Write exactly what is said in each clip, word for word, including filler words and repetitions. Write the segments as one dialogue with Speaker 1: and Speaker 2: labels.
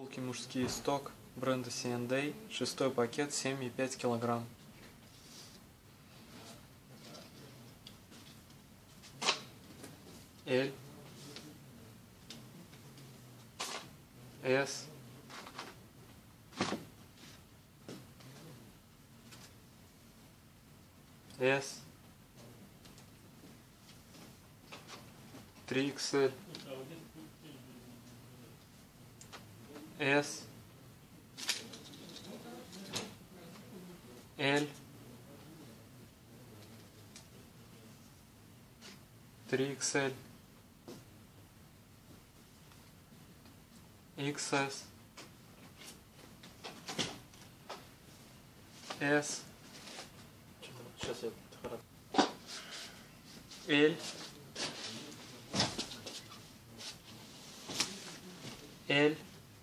Speaker 1: Футболки мужские сток бренда си энд эй, шестой пакет, семь и пять килограмм. L, S, S, три икс эль, S, L, три икс эль, икс эс, S,
Speaker 2: Сейчас я
Speaker 1: L, L,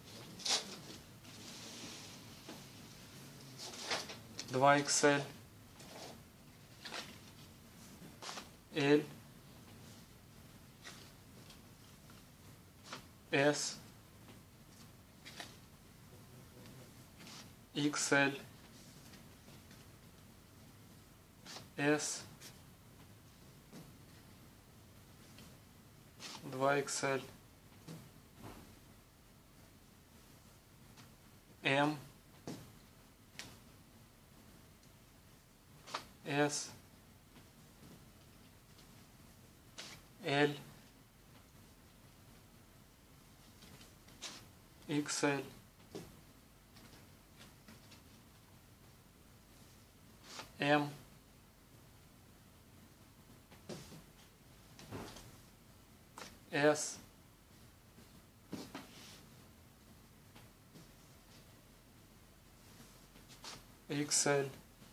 Speaker 1: два икс эль, L, S, икс эль, S, два икс эль, M, S, L, икс эль, M, S, икс эль,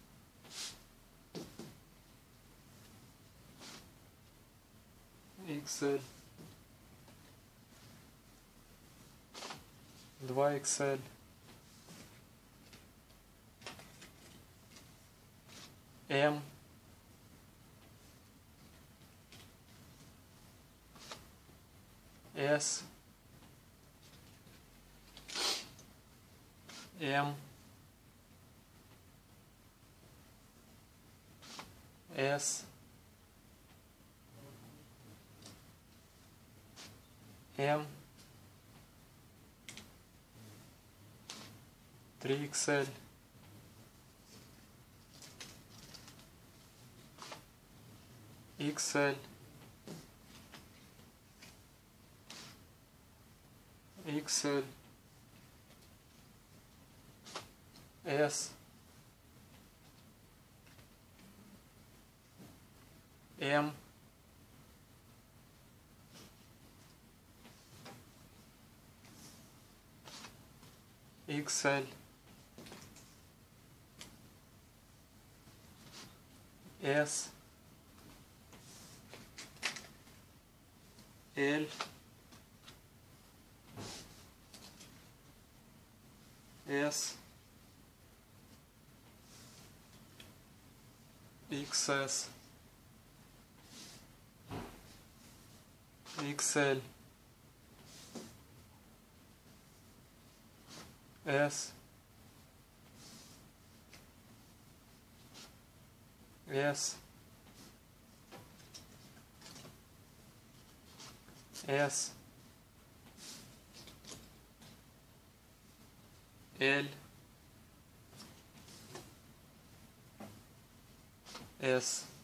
Speaker 1: икс эль, два икс эль, M, S, M, S, M, три икс эль, икс эль, икс эль, S, M, икс эль, S, L, S, икс эс, икс эль, S, S, S, L, S.